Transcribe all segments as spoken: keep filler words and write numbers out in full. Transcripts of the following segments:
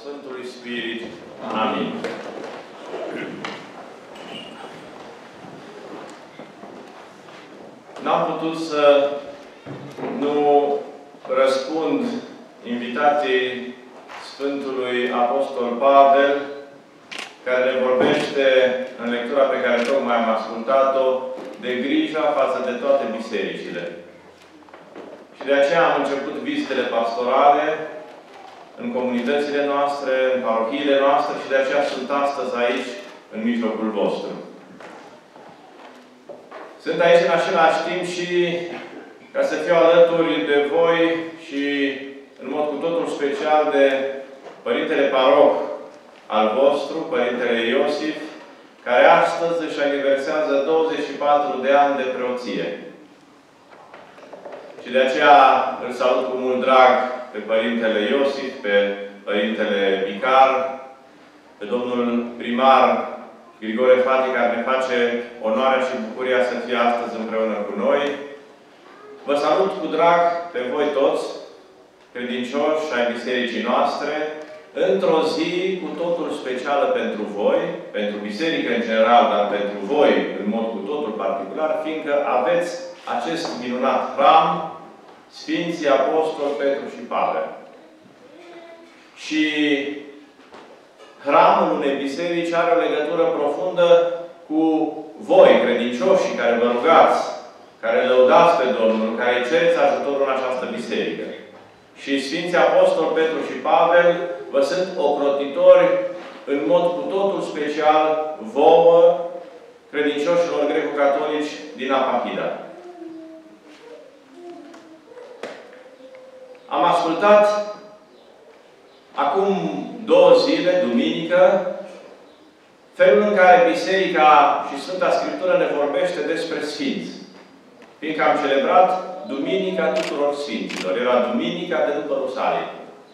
Sfântului Spirit. Amin. N-am putut să nu răspund invitației Sfântului Apostol Pavel, care ne vorbește în lectura pe care tocmai am ascultat-o, de grija față de toate bisericile. Și de aceea am început vizitele pastorale în comunitățile noastre, în parohiile noastre și de aceea sunt astăzi aici, în mijlocul vostru. Sunt aici în același timp și ca să fiu alături de voi și în mod cu totul special de Părintele Paroh al vostru, Părintele Iosif, care astăzi își aniversează douăzeci și patru de ani de preoție. Și de aceea îl salut cu mult drag pe Părintele Iosif, pe Părintele Vicar, pe domnul primar Grigore Fati, care ne face onoarea și bucuria să fie astăzi împreună cu noi. Vă salut cu drag pe voi toți, credincioși ai bisericii noastre, într-o zi cu totul specială pentru voi, pentru biserică în general, dar pentru voi în mod cu totul particular, fiindcă aveți acest minunat hram, Sfinții Apostoli Petru și Pavel. Și hramul unei biserici are o legătură profundă cu voi, credincioșii, care vă rugați, care lăudați pe Domnul, care cereți ajutorul în această biserică. Și Sfinții Apostoli Petru și Pavel vă sunt ocrotitori în mod cu totul special vouă, credincioșilor greco-catolici din Apachida. Am ascultat acum două zile, duminică, felul în care Biserica și Sfânta Scriptură ne vorbește despre Sfinți. Fiindcă am celebrat Duminica tuturor Sfinților. Era Duminica de după Rusalii.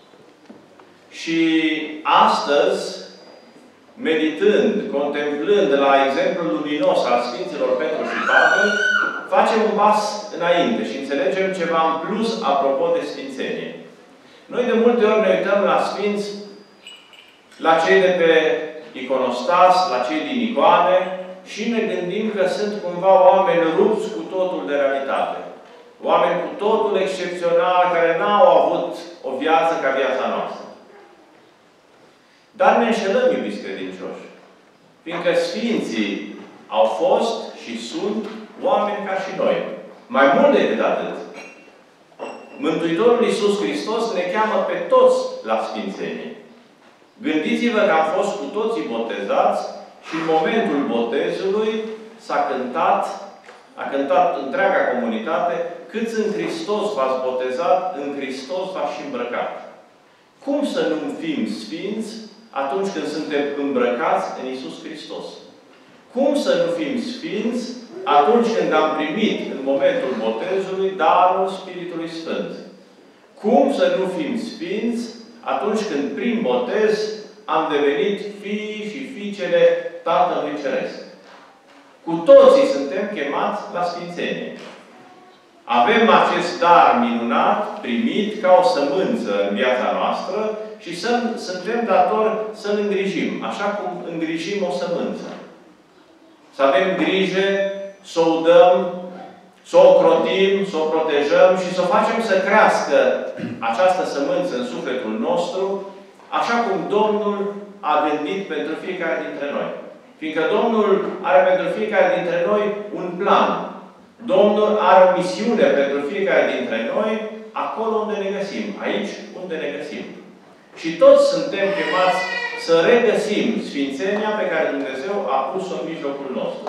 Și astăzi, meditând, contemplând la exemplul luminos al Sfinților Petru și Pavel, facem un pas înainte și înțelegem ceva în plus apropo de Sfințenie. Noi de multe ori ne uităm la Sfinți, la cei de pe iconostas, la cei din icoane și ne gândim că sunt cumva oameni rupți cu totul de realitate. Oameni cu totul excepționali, care n-au avut o viață ca viața noastră. Dar ne înșelăm, iubiți credincioși. Fiindcă Sfinții au fost și sunt oameni ca și noi. Mai mult decât atât. Mântuitorul Iisus Hristos ne cheamă pe toți la sfințenie. Gândiți-vă că am fost cu toții botezați și în momentul botezului s-a cântat, a cântat întreaga comunitate, câți în Hristos v-ați botezat, în Hristos v-ați și îmbrăcat. Cum să nu fim sfinți atunci când suntem îmbrăcați în Iisus Hristos? Cum să nu fim sfinți atunci când am primit în momentul botezului darul Spiritului Sfânt? Cum să nu fim sfinți atunci când prin botez am devenit fii și fiicele Tatălui Ceresc? Cu toții suntem chemați la sfințenie. Avem acest dar minunat, primit ca o sămânță în viața noastră și suntem datori să-l îngrijim, așa cum îngrijim o sămânță. Să avem grijă, să o dăm, să o ocrotim, să o protejăm și să o facem să crească această sămânță în sufletul nostru, așa cum Domnul a gândit pentru fiecare dintre noi. Fiindcă Domnul are pentru fiecare dintre noi un plan. Domnul are o misiune pentru fiecare dintre noi, acolo unde ne găsim, aici unde ne găsim. Și toți suntem chemați să regăsim sfințenia pe care Dumnezeu a pus-o în mijlocul nostru.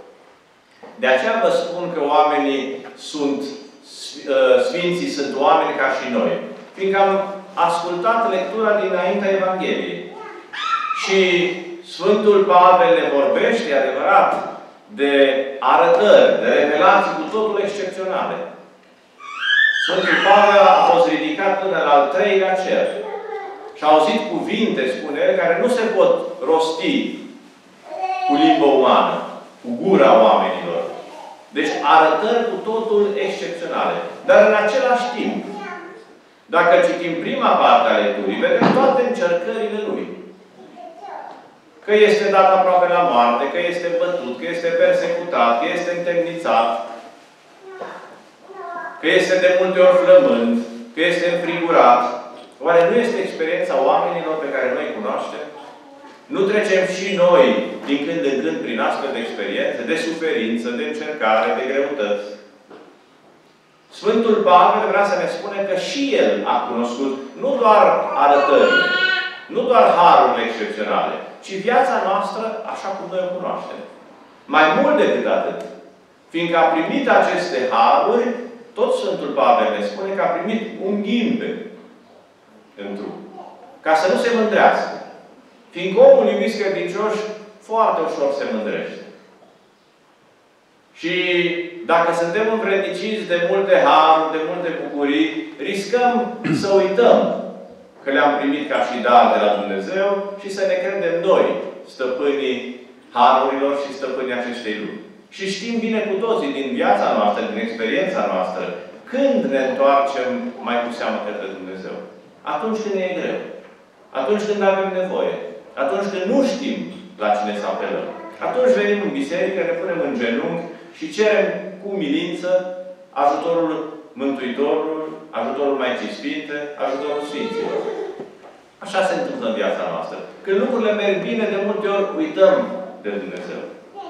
De aceea vă spun că oamenii sunt, sfinții sunt oameni ca și noi. Fiindcă am ascultat lectura dinaintea Evangheliei. Și Sfântul Pavel ne vorbește, e adevărat, de arătări, de revelații cu totul excepționale. Sfântul Pavel a fost ridicat până la al treilea cer. Și a auzit cuvinte, spune el, care nu se pot rosti cu limbă umană, cu gura oamenilor. Deci arătări cu totul excepționale. Dar în același timp, Dacă citim prima parte a lecturii, vedem toate încercările lui. Că este dat aproape la moarte, că este bătut, că este persecutat, că este întemnițat, că este de multe ori flămând, că este înfrigurat. Oare nu este experiența oamenilor pe care noi cunoaștem? Nu trecem și noi, din când în când, prin astfel de experiențe, de suferință, de încercare, de greutăți? Sfântul Pavel vrea să ne spune că și el a cunoscut nu doar arătările, nu doar harurile excepționale, ci viața noastră așa cum noi o cunoaștem. Mai mult decât atât, fiindcă a primit aceste haruri, tot Sfântul Pavel ne spune că a primit un ghimpe în trup. Ca să nu se mândrească. Fiindcă omul, iubiți credincioși, foarte ușor se mândrește. Și dacă suntem învredniciți de multe haruri, de multe bucurii, riscăm să uităm că le-am primit ca și dar de la Dumnezeu și să ne credem noi stăpânii harurilor și stăpânii acestei lumi. Și știm bine cu toții din viața noastră, din experiența noastră, când ne întoarcem mai cu seamă către Dumnezeu. Atunci când ne e greu. Atunci când avem nevoie. Atunci când nu știm la cine să apelăm. Atunci venim în biserică, ne punem în genunchi și cerem cu umilință ajutorul Mântuitorului, ajutorul Maicii Sfinte, ajutorul Sfinților. Așa se întâmplă în viața noastră. Când lucrurile merg bine, de multe ori uităm de Dumnezeu.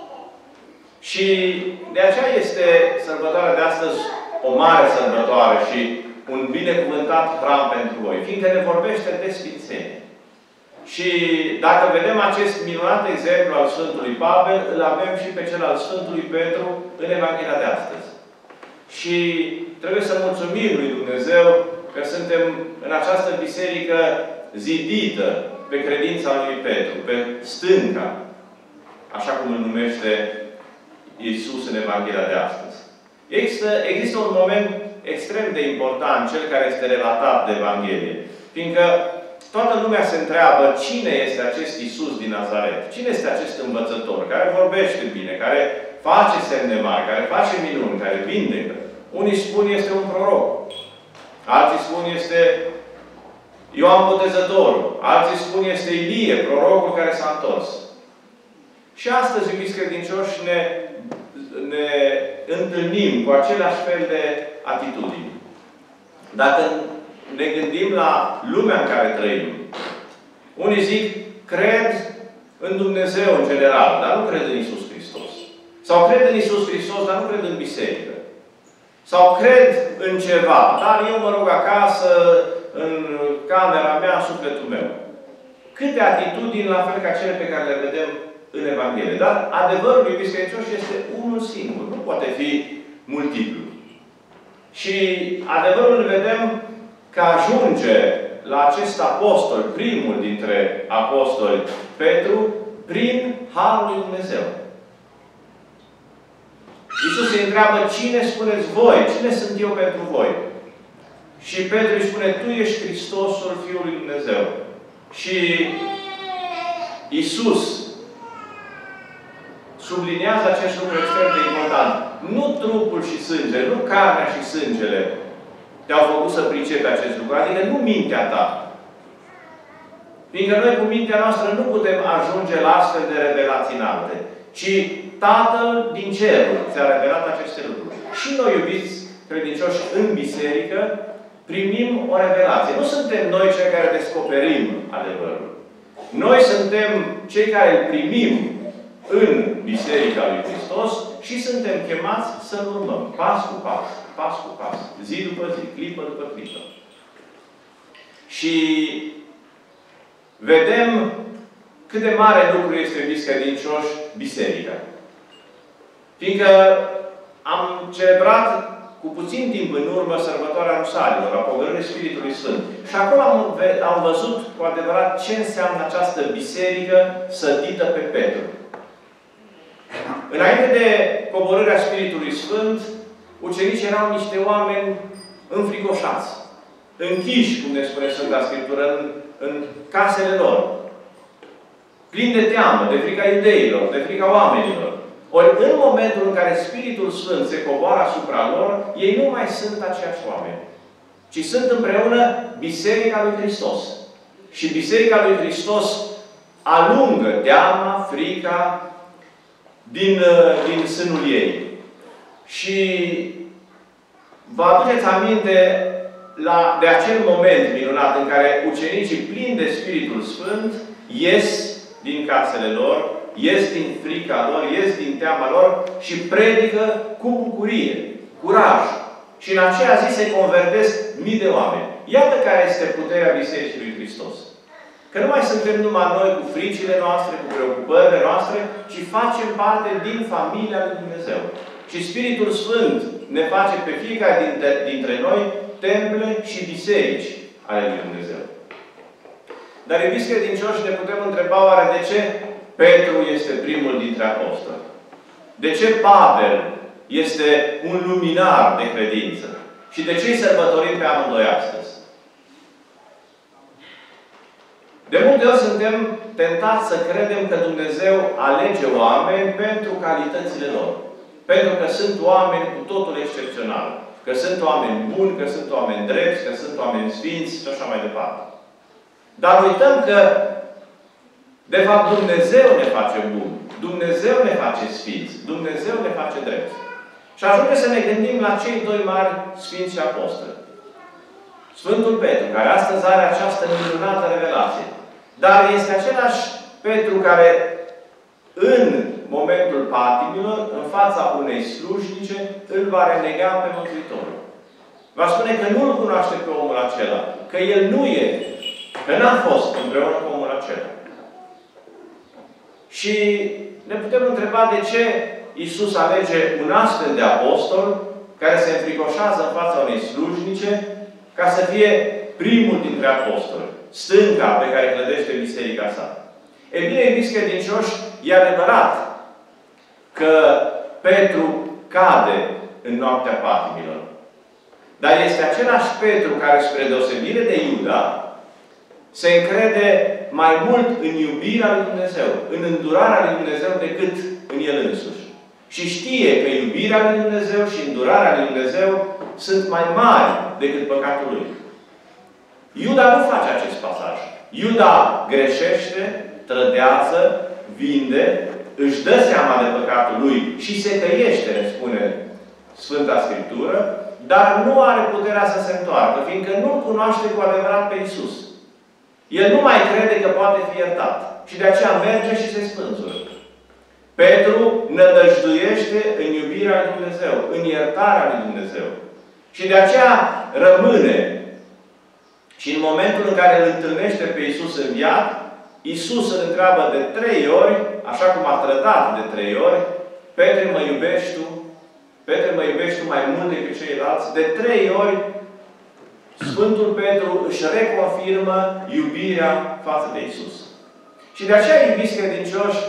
Și de aceea este sărbătoarea de astăzi o mare sărbătoare și un binecuvântat hram pentru voi, fiindcă ne vorbește de Sfințenie. Și dacă vedem acest minunat exemplu al Sfântului Pavel, îl avem și pe cel al Sfântului Petru în Evanghelia de astăzi. Și trebuie să mulțumim lui Dumnezeu că suntem în această biserică zidită pe credința lui Petru, pe stânca, așa cum îl numește Iisus în Evanghelia de astăzi. Există, există un moment extrem de important, cel care este relatat de Evanghelie. Fiindcă toată lumea se întreabă cine este acest Iisus din Nazaret? Cine este acest învățător care vorbește bine, care face semne mari, care face minuni, care vindecă? Unii spun este un proroc. Alții spun este Ioan Botezătorul. Alții spun este Ilie, prorocul care s-a întors. Și astăzi, iubiți credincioși, ne, ne întâlnim cu același fel de atitudini. Dacă ne gândim la lumea în care trăim, unii zic, cred în Dumnezeu în general, dar nu cred în Iisus Hristos. Sau cred în Iisus Hristos, dar nu cred în biserică. Sau cred în ceva, dar eu mă rog acasă, în camera mea, în sufletul meu. Câte atitudini, la fel ca cele pe care le vedem în Evanghelie. Dar adevărul, iubiți credincioși, este unul singur. Nu poate fi multiplu. Și adevărul îl vedem că ajunge la acest apostol, primul dintre apostoli, Petru, prin Harul lui Dumnezeu. Iisus îi întreabă, cine spuneți voi? Cine sunt eu pentru voi? Și Petru îi spune, tu ești Hristosul Fiul lui Dumnezeu. Și Iisus subliniază acest lucru extrem de important. Nu trupul și sângele, nu carnea și sângele te-au făcut să pricepi acest lucru. Adică nu mintea ta. Fiindcă noi cu mintea noastră nu putem ajunge la astfel de revelații înalte. Ci Tatăl din cerul ți-a revelat aceste lucruri. Și noi, iubiți credincioși, în biserică, primim o revelație. Nu suntem noi cei care descoperim adevărul. Noi suntem cei care îl primim în Biserica lui Hristos și suntem chemați să-L urmăm. Pas cu pas. Pas cu pas. Zi după zi. Clipă după clipă. Și vedem cât de mare lucru este, iubiți credincioși, biserica. Fiindcă am celebrat cu puțin timp în urmă sărbătoarea Rusalilor, a Pogorârii Spiritului Sfânt. Și acolo am, am văzut cu adevărat ce înseamnă această biserică sădită pe Petru. Înainte de coborârea Spiritului Sfânt, ucenicii erau niște oameni înfricoșați, închiși, cum ne spune Sfânta Scriptură, în, în casele lor. Plini de teamă, de frica iudeilor, de frica oamenilor. Ori în momentul în care Spiritul Sfânt se coboară asupra lor, ei nu mai sunt aceiași oameni. ci sunt împreună Biserica lui Hristos. Și Biserica lui Hristos alungă teama, frica din, din sânul ei. Și vă aduceți aminte la, de acel moment minunat în care ucenicii plini de Spiritul Sfânt ies din casele lor, ies din frica lor, ies din teama lor și predică cu bucurie, curaj. Și în aceea zi se convertesc mii de oameni. Iată care este puterea Bisericii lui Hristos. Că nu mai suntem numai noi cu fricile noastre, cu preocupările noastre, ci facem parte din familia lui Dumnezeu. Și Spiritul Sfânt ne face pe fiecare dintre, dintre noi temple și biserici ale lui Dumnezeu. Dar, iubiți credincioși, ne putem întreba oare de ce Petru este primul dintre apostoli? De ce Pavel este un luminar de credință? Și de ce îi sărbătorim pe amândoi astăzi? De multe ori suntem tentați să credem că Dumnezeu alege oameni pentru calitățile lor. Pentru că sunt oameni cu totul excepționali. Că sunt oameni buni, că sunt oameni drepți, că sunt oameni sfinți și așa mai departe. Dar uităm că, de fapt, Dumnezeu ne face buni. Dumnezeu ne face sfinți. Dumnezeu ne face drepți. Și ajunge să ne gândim la cei doi mari sfinți și apostoli. Sfântul Petru, care astăzi are această minunată revelație. Dar este același Petru care, în momentul patimilor, în fața unei slujnice, îl va renega pe Mântuitorul. Va spune că nu-l cunoaște pe omul acela. Că el nu e. Că n-a fost împreună cu omul acela. Și ne putem întreba de ce Iisus alege un astfel de apostol care se înfricoșează în fața unei slujnice ca să fie primul dintre apostoli. Stânca pe care clădește biserica sa. E bine, iubiți credincioși, e adevărat că Petru cade în noaptea patimilor. Dar este același Petru care, spre deosebire de Iuda, se încrede mai mult în iubirea lui Dumnezeu, în îndurarea lui Dumnezeu decât în el însuși. Și știe că iubirea lui Dumnezeu și îndurarea lui Dumnezeu sunt mai mari decât păcatul lui. Iuda nu face acest pasaj. Iuda greșește, trădează, vinde, își dă seama de păcatul lui și se căiește, ne spune Sfânta Scriptură, dar nu are puterea să se întoarcă, fiindcă nu cunoaște cu adevărat pe Iisus. El nu mai crede că poate fi iertat. Și de aceea merge și se spânzură. Petru nădăjduiește în iubirea lui Dumnezeu, în iertarea lui Dumnezeu. Și de aceea rămâne. Și în momentul în care îl întâlnește pe Iisus înviat, Iisus îl întreabă de trei ori, așa cum a trădat de trei ori, Petre, mă iubești tu? Petre, mă iubești tu mai mult decât ceilalți? De trei ori Sfântul Petru își reconfirmă iubirea față de Iisus. Și de aceea, iubiți credincioși,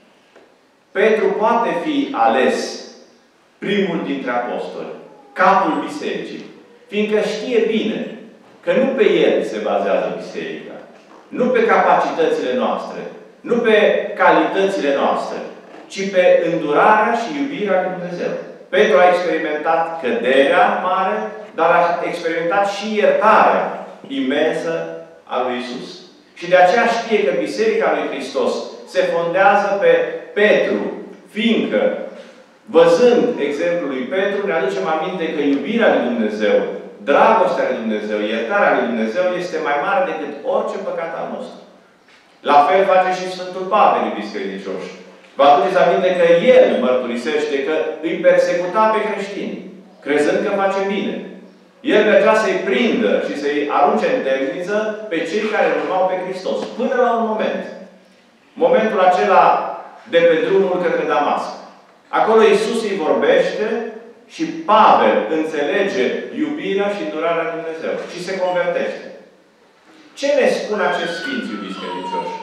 Petru poate fi ales primul dintre apostoli, capul bisericii, fiindcă știe bine că nu pe el se bazează biserica, nu pe capacitățile noastre, nu pe calitățile noastre, ci pe îndurarea și iubirea lui Dumnezeu. Petru a experimentat căderea mare, dar a experimentat și iertarea imensă a lui Iisus. Și de aceea știe că Biserica lui Hristos se fondează pe Petru, fiindcă, văzând exemplul lui Petru, ne aducem aminte că iubirea lui Dumnezeu, dragostea lui Dumnezeu, iertarea lui Dumnezeu este mai mare decât orice păcat al nostru. La fel face și Sfântul Pavel, iubiți credincioși. Vă aduceți aminte că el mărturisește că îi persecuta pe creștini, crezând că face bine. El mergea să-i prindă și să-i arunce în temniță pe cei care îl urmau pe Hristos. Până la un moment. Momentul acela de pe drumul către Damasc. Acolo Iisus îi vorbește și Pavel înțelege iubirea și îndurarea lui Dumnezeu. Și se convertește. Ce ne spun acești sfinți, iubiți credincioși?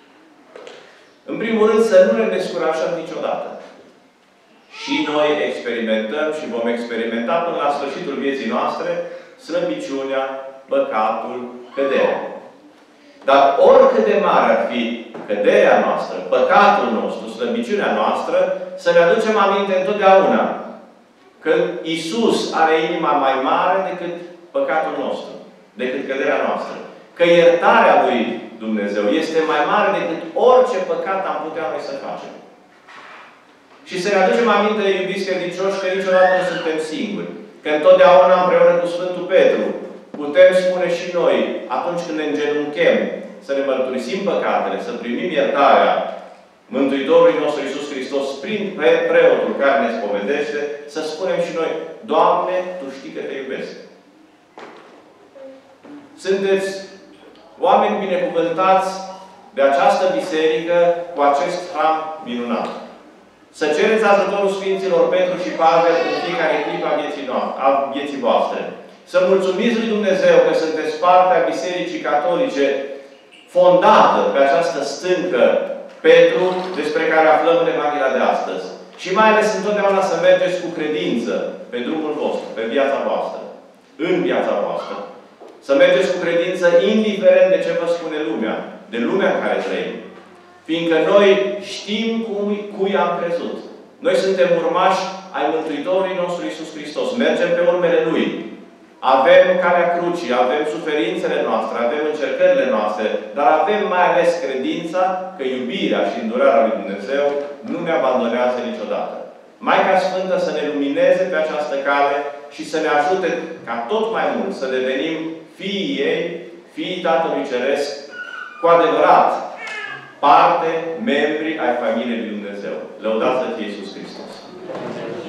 În primul rând, să nu ne descurajăm niciodată. Și noi experimentăm și vom experimenta până la sfârșitul vieții noastre slăbiciunea, păcatul, căderea. Dar oricât de mare ar fi căderea noastră, păcatul nostru, slăbiciunea noastră, să ne aducem aminte întotdeauna că Iisus are inima mai mare decât păcatul nostru, decât căderea noastră. Că iertarea lui Dumnezeu este mai mare decât orice păcat am putea noi să facem. Și să ne aducem aminte, iubiți credincioși, că niciodată nu suntem singuri. Că întotdeauna împreună cu Sfântul Petru putem spune și noi, atunci când ne îngenunchem, să ne mărturisim păcatele, să primim iertarea Mântuitorului nostru Iisus Hristos prin preotul care ne spovedește, să spunem și noi, Doamne, Tu știi că Te iubesc. Sunteți oameni binecuvântați de această biserică cu acest hram minunat. Să cereți ajutorul Sfinților Petru și Pavel în fiecare clipă a vieții, noastre, a vieții voastre. Să mulțumiți lui Dumnezeu că sunteți partea Bisericii Catolice fondată pe această stâncă Petru, despre care aflăm în Evanghelia de astăzi. Și mai ales întotdeauna să mergeți cu credință pe drumul vostru, pe viața voastră, în viața voastră. Să mergeți cu credință indiferent de ce vă spune lumea, de lumea în care trăim. Fiindcă noi știm cui, cui am crezut. Noi suntem urmași ai Mântuitorului nostru Iisus Hristos. Mergem pe urmele Lui. Avem calea crucii, avem suferințele noastre, avem încercările noastre, dar avem mai ales credința că iubirea și îndurarea lui Dumnezeu nu ne abandonează niciodată. Maica Sfântă să ne lumineze pe această cale și să ne ajute ca tot mai mult să devenim fiii ei, fiii Tatălui Ceresc, cu adevărat, parte, membri ai familiei lui Dumnezeu. Lăudați să fie Iisus Hristos!